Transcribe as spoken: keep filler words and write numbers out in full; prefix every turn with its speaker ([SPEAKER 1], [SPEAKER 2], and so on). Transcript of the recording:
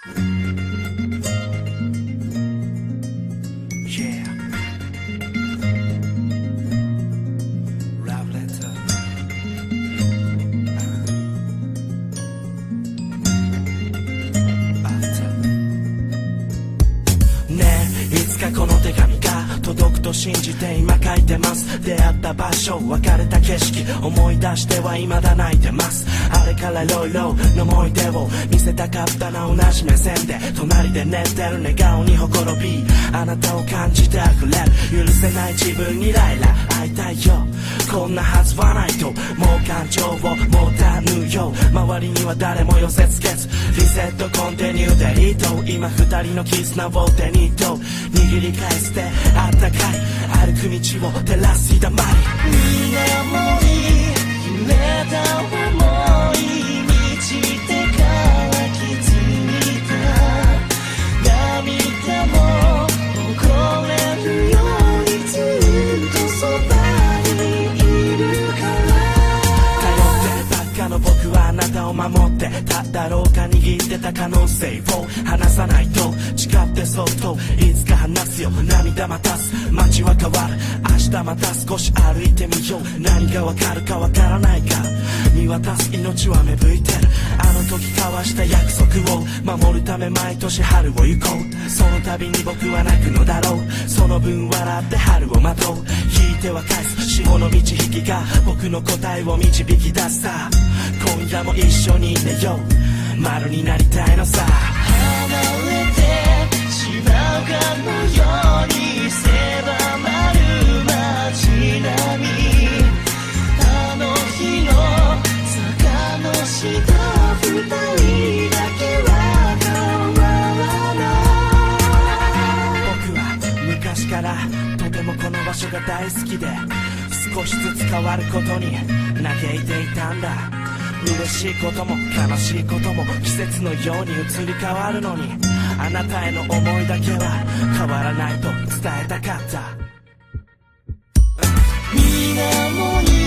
[SPEAKER 1] この手紙が届くと信じて今書いてます。出会った場所、別れた景色、思い出しては未だ泣いてます。あれからいろいろの思い出を見せたかったな、同じ目線で隣で寝てる寝顔にほころび、あなたを感じて溢れる許せない自分にライラ会いたいよ。こんなはずはないと、もう感情を持たぬよ。周りには誰も寄せつけず、リセットコンティニューデリート。今二人の絆を手にと握り返してあったかい歩く道を照らす日だまり。
[SPEAKER 2] 水面に揺れた想い満ちてから気づいた。涙も起これるようにずっとそばにいるから。
[SPEAKER 1] 頼ってばっかの僕はあなたを守ってただろうか。握ってた可能性を離さないと誓ってそっといつか話すよ。涙待たす街は変わる、明日また少し歩いてみよう。何がわかるかわからないか見渡す命は芽吹いてる。あの時交わした約束を守るため毎年春を行こう。その度に僕は泣くのだろう。その分笑って春を待とう。引いては返す潮の導きが僕の答えを導き出すさ。今夜も一緒に寝よう、丸になりたいのさ。
[SPEAKER 2] 離れてしまうかのように狭まる街並み。あの日の坂の下二人だけは変わらない。
[SPEAKER 1] 僕は昔からとてもこの場所が大好きで、少しずつ変わることに嘆いていたんだ。嬉しいことも悲しいことも季節のように移り変わるのに、あなたへの思いだけは変わらないと伝えたかった。
[SPEAKER 2] 水面に